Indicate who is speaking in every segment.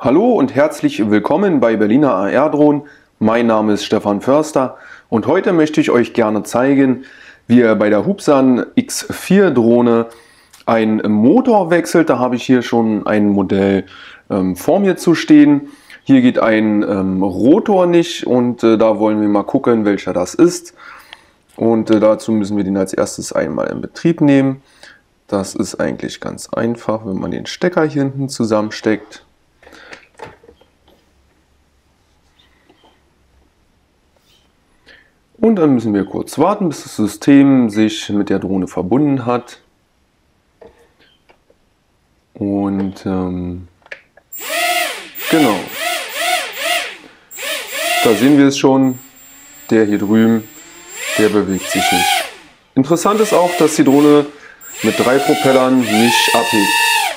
Speaker 1: Hallo und herzlich willkommen bei Berliner AR-Drohnen. Mein Name ist Stefan Förster und heute möchte ich euch gerne zeigen, wie ihr bei der Hubsan X4 Drohne einen Motor wechselt. Da habe ich hier schon ein Modell vor mir zu stehen. Hier geht ein Rotor nicht und da wollen wir mal gucken, welcher das ist. Und dazu müssen wir den als erstes einmal in Betrieb nehmen. Das ist eigentlich ganz einfach, wenn man den Stecker hier hinten zusammensteckt. Und dann müssen wir kurz warten, bis das System sich mit der Drohne verbunden hat. Und genau, da sehen wir es schon, der hier drüben, der bewegt sich nicht. Interessant ist auch, dass die Drohne mit 3 Propellern nicht abhebt.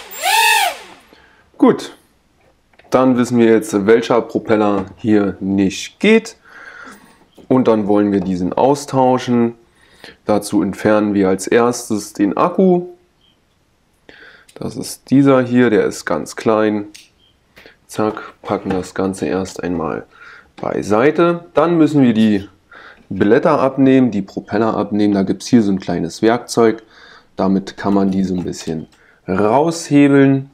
Speaker 1: Gut, dann wissen wir jetzt, welcher Propeller hier nicht geht. Und dann wollen wir diesen austauschen. Dazu entfernen wir als erstes den Akku. Das ist dieser hier, der ist ganz klein. Zack, packen das Ganze erst einmal beiseite. Dann müssen wir die Blätter abnehmen, die Propeller abnehmen. Da gibt es hier so ein kleines Werkzeug. Damit kann man die so ein bisschen raushebeln.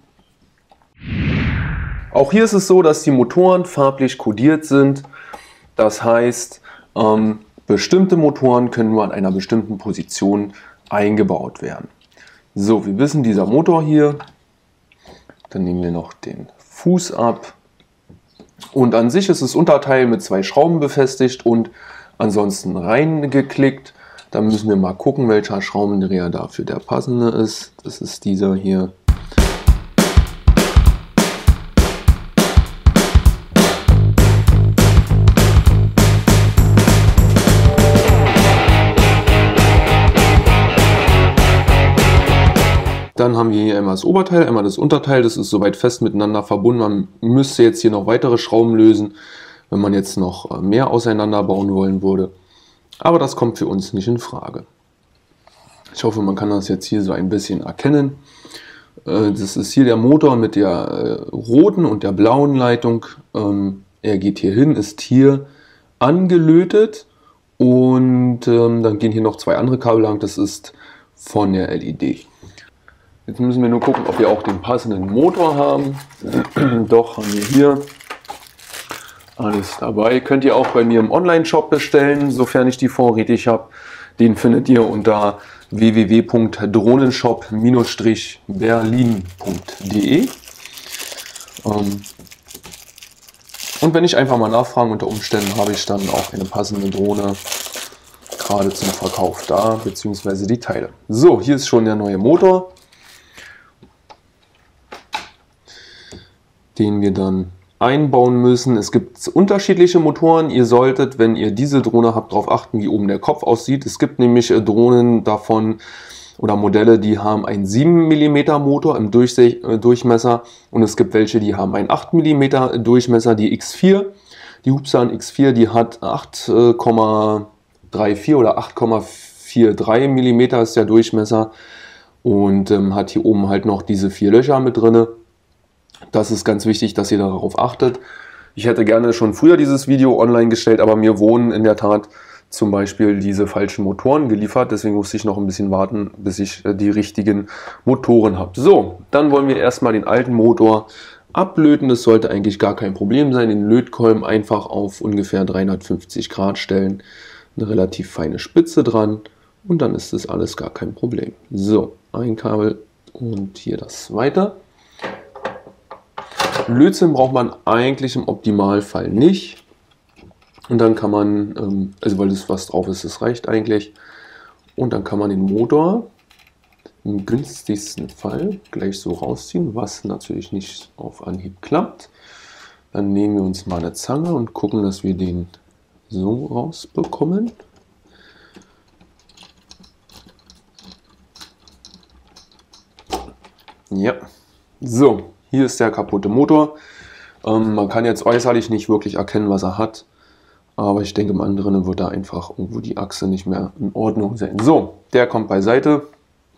Speaker 1: Auch hier ist es so, dass die Motoren farblich kodiert sind. Das heißt, bestimmte Motoren können nur an einer bestimmten Position eingebaut werden. So, wir wissen, dieser Motor hier. Dann nehmen wir noch den Fuß ab. Und an sich ist das Unterteil mit 2 Schrauben befestigt und ansonsten reingeklickt. Dann müssen wir mal gucken, welcher Schraubendreher dafür der passende ist. Das ist dieser hier. Dann haben wir hier einmal das Oberteil, einmal das Unterteil. Das ist soweit fest miteinander verbunden. Man müsste jetzt hier noch weitere Schrauben lösen, wenn man jetzt noch mehr auseinanderbauen wollen würde. Aber das kommt für uns nicht in Frage. Ich hoffe, man kann das jetzt hier so ein bisschen erkennen. Das ist hier der Motor mit der roten und der blauen Leitung. Er geht hier hin, ist hier angelötet und dann gehen hier noch 2 andere Kabel lang. Das ist von der LED. Jetzt müssen wir nur gucken, ob wir auch den passenden Motor haben. Doch, haben wir hier alles dabei. Könnt ihr auch bei mir im Online-Shop bestellen, sofern ich die vorrätig habe. Den findet ihr unter www.drohnenshop-berlin.de. Und wenn ich einfach mal nachfrage, unter Umständen habe ich dann auch eine passende Drohne gerade zum Verkauf da, beziehungsweise die Teile. So, hier ist schon der neue Motor, den wir dann einbauen müssen. Es gibt unterschiedliche Motoren. Ihr solltet, wenn ihr diese Drohne habt, darauf achten, wie oben der Kopf aussieht. Es gibt nämlich Drohnen davon oder Modelle, die haben einen 7 mm Motor im Durchmesser und es gibt welche, die haben einen 8 mm Durchmesser. Die X4, die Hubsan X4, die hat 8,34 oder 8,43 mm ist der Durchmesser und hat hier oben halt noch diese 4 Löcher mit drin. Das ist ganz wichtig, dass ihr darauf achtet. Ich hätte gerne schon früher dieses Video online gestellt, aber mir wurden in der Tat zum Beispiel diese falschen Motoren geliefert. Deswegen musste ich noch ein bisschen warten, bis ich die richtigen Motoren habe. So, dann wollen wir erstmal den alten Motor ablöten. Das sollte eigentlich gar kein Problem sein. Den Lötkolben einfach auf ungefähr 350 Grad stellen. Eine relativ feine Spitze dran und dann ist das alles gar kein Problem. So, ein Kabel und hier das zweite. Lötzinn braucht man eigentlich im Optimalfall nicht. Und dann kann man, also weil das was drauf ist, das reicht eigentlich. Und dann kann man den Motor im günstigsten Fall gleich so rausziehen, was natürlich nicht auf Anhieb klappt. Dann nehmen wir uns mal eine Zange und gucken, dass wir den so rausbekommen. Ja, so. Hier ist der kaputte Motor. Man kann jetzt äußerlich nicht wirklich erkennen, was er hat. Aber ich denke, im anderen wird da einfach irgendwo die Achse nicht mehr in Ordnung sein. So, der kommt beiseite.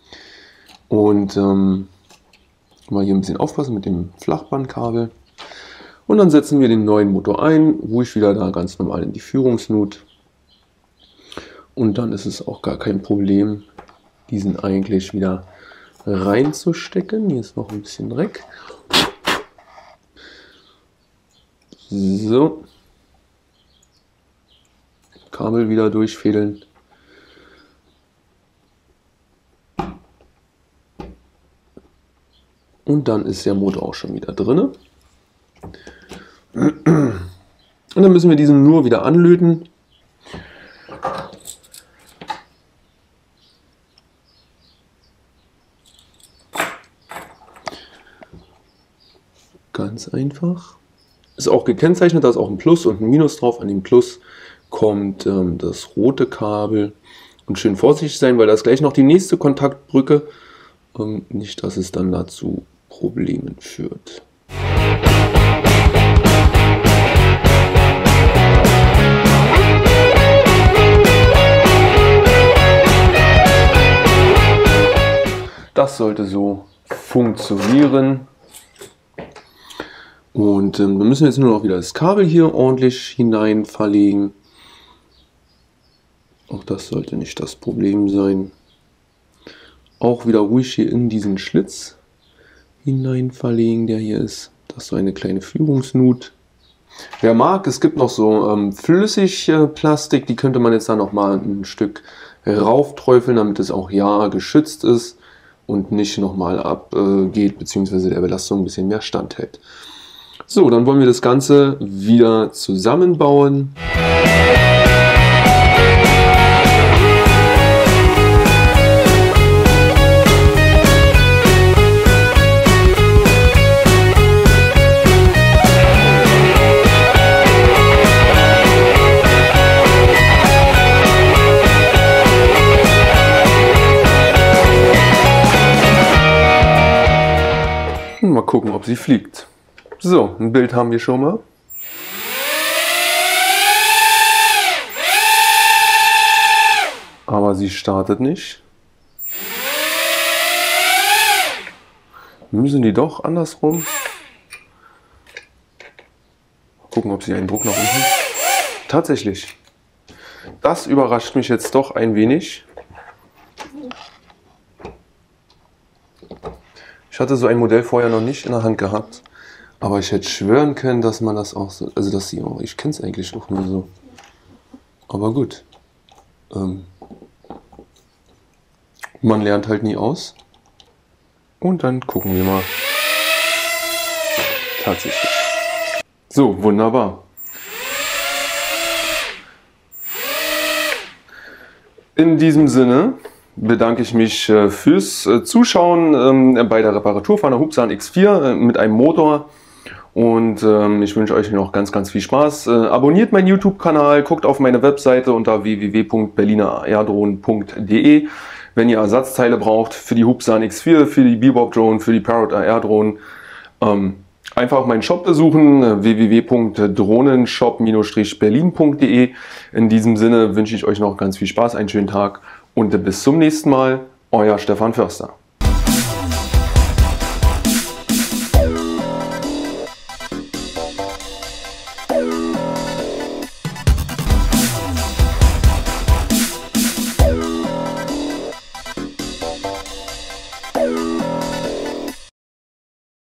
Speaker 1: Und mal hier ein bisschen aufpassen mit dem Flachbandkabel. Und dann setzen wir den neuen Motor ein, ruhig wieder da ganz normal in die Führungsnut. Und dann ist es auch gar kein Problem, diesen eigentlich wieder reinzustecken. Hier ist noch ein bisschen Dreck. So. Kabel wieder durchfädeln. Und dann ist der Motor auch schon wieder drin. Und dann müssen wir diesen nur wieder anlöten. Ganz einfach. Ist auch gekennzeichnet, da ist auch ein Plus und ein Minus drauf. An dem Plus kommt das rote Kabel. Und schön vorsichtig sein, weil da ist gleich noch die nächste Kontaktbrücke. Nicht, dass es dann dazu Problemen führt. Das sollte so funktionieren. Und wir müssen jetzt nur noch wieder das Kabel hier ordentlich hinein verlegen. Auch das sollte nicht das Problem sein. Auch wieder ruhig hier in diesen Schlitz hinein verlegen, der hier ist. Das ist so eine kleine Führungsnut. Wer mag, es gibt noch so Flüssigplastik, die könnte man jetzt da noch mal ein Stück raufträufeln, damit es auch ja geschützt ist und nicht nochmal abgeht, beziehungsweise der Belastung ein bisschen mehr standhält. So, dann wollen wir das Ganze wieder zusammenbauen. Mal gucken, ob sie fliegt. So, ein Bild haben wir schon mal. Aber sie startet nicht. Müssen die doch andersrum? Mal gucken, ob sie einen Druck nach unten. Tatsächlich. Das überrascht mich jetzt doch ein wenig. Ich hatte so ein Modell vorher noch nicht in der Hand gehabt, aber ich hätte schwören können, dass man das auch so, also dass sie auch, ich kenne es eigentlich auch nur so. Aber gut, man lernt halt nie aus. Und dann gucken wir mal. Tatsächlich. So, wunderbar. In diesem Sinne bedanke ich mich fürs Zuschauen bei der Reparatur von der Hubsan X4 mit einem Motor. Und ich wünsche euch noch ganz, ganz viel Spaß. Abonniert meinen YouTube-Kanal, guckt auf meine Webseite unter www.berlinerairdrohnen.de. Wenn ihr Ersatzteile braucht für die Hubsan X4, für die Bebop Drone, für die Parrot AR-Drohnen, einfach meinen Shop besuchen, www.drohnenshop-berlin.de. In diesem Sinne wünsche ich euch noch ganz viel Spaß, einen schönen Tag und bis zum nächsten Mal, euer Stefan Förster.